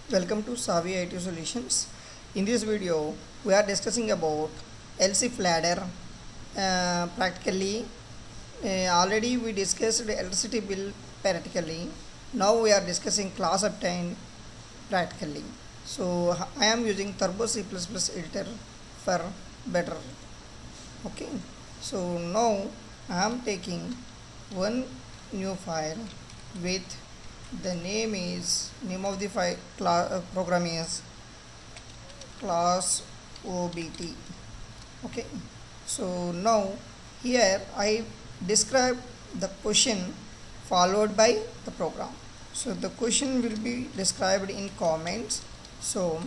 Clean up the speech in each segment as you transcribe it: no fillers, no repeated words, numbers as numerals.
Welcome to Savvy IT Solutions. In this video, we are discussing about LCF ladder. Practically, already we discussed electricity bill practically. Now we are discussing class obtained practically. So I am using Turbo C++ editor for better. Okay. So now I am taking one new file with the name of the file program is class obt. Okay, so now here I describe the question followed by the program. So the question will be described in comments. So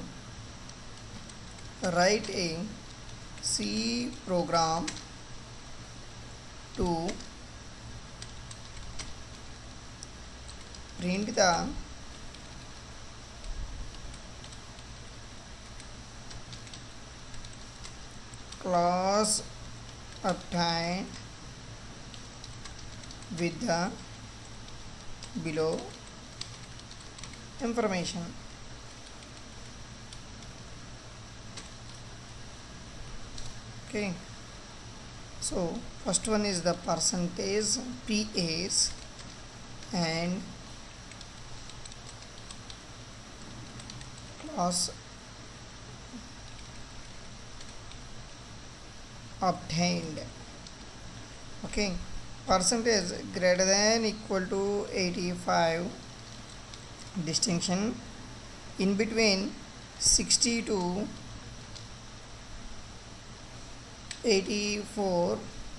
write a C program to print the class obtained with the below information. Okay, so first one is the percentage PAs and class obtained. Okay, percentage greater than equal to 85, distinction in between 60 to 84,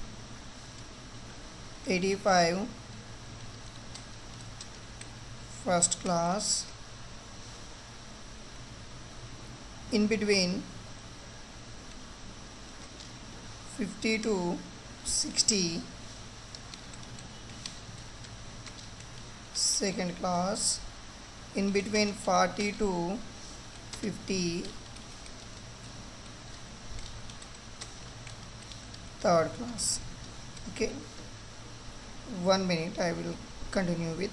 85, first class, in between 50 to 60, second class, in between 40 to 50, third class. Okay, 1 minute, I will continue with.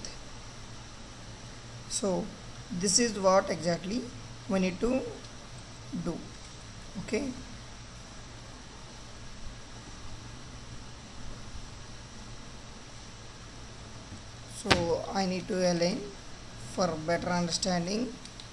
So this is what exactly we need to do. Okay, so I need to align for better understanding.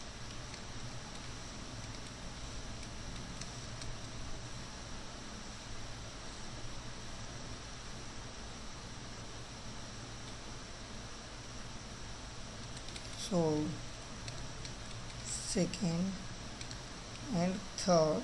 So second and third,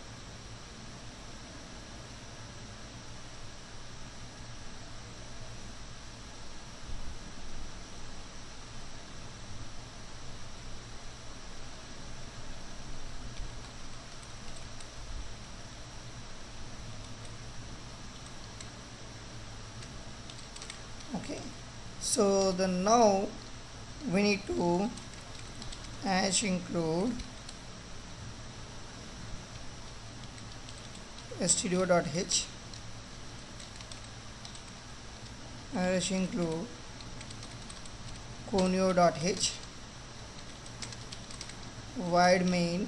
okay, so the now we need to hash include stdio.h, hash include conio.h, void main,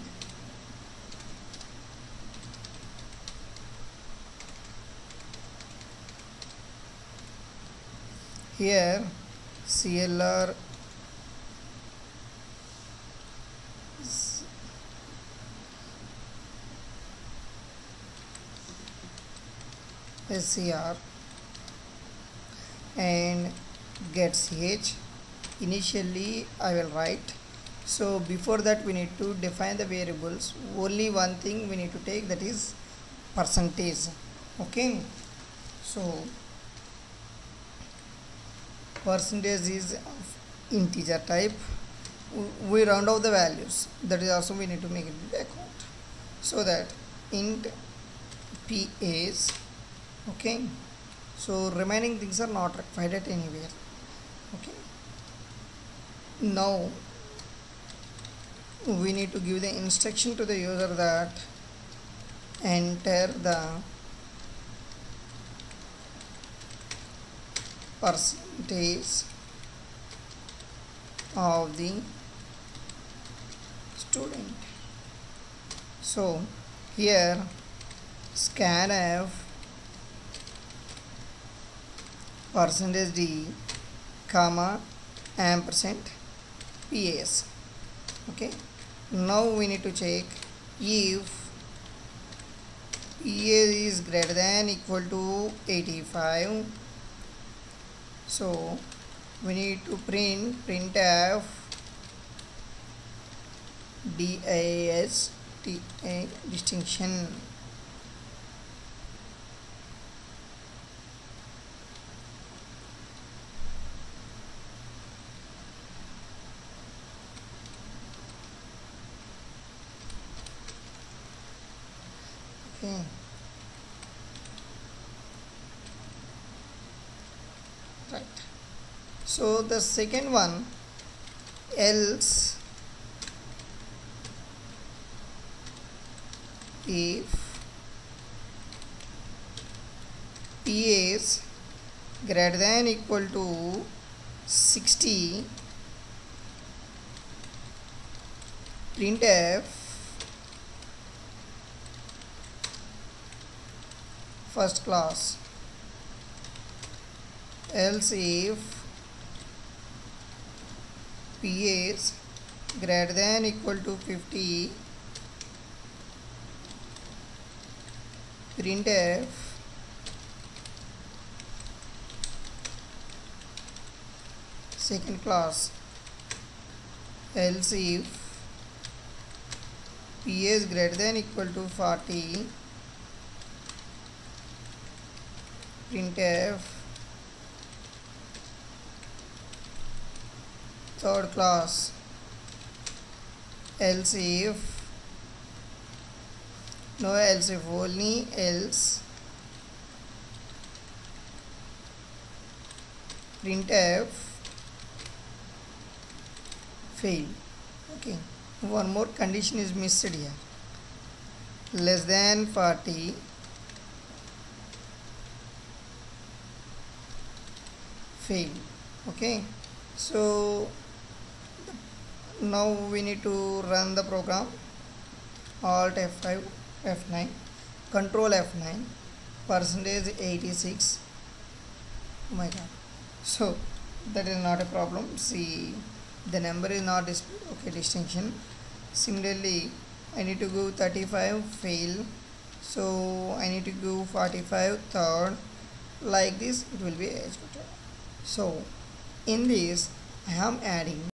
here clr scr and get ch. Initially I will write. So before that we need to define the variables. Only one thing we need to take, that is percentage. Okay, so percentage is of integer type. We round off the values, that is also we need to make it into account, so that int PAs. Okay, so remaining things are not required at anywhere. Okay, now we need to give the instruction to the user that enter the percentage of the student. So here scanf percentage d comma ampersand PAS. Okay, now we need to check if PA is greater than equal to 85. So we need to printf DIS distinction. Okay. Right. So the second one, else if P is greater than equal to 60, printf first class. Else if P is greater than equal to 50, printf second class. Else if P is greater than equal to 40, printf third class. Else if, no else if, only else, printf fail. Okay, one more condition is missed here, less than 40, fail. Okay, so now we need to run the program. Alt F5, F9, Control F9, percentage 86. Oh my god, so that is not a problem. See, the number is not displayed. Okay, distinction. Similarly, I need to go 35, fail. So I need to go 45, third. Like this it will be executed. So in this I am adding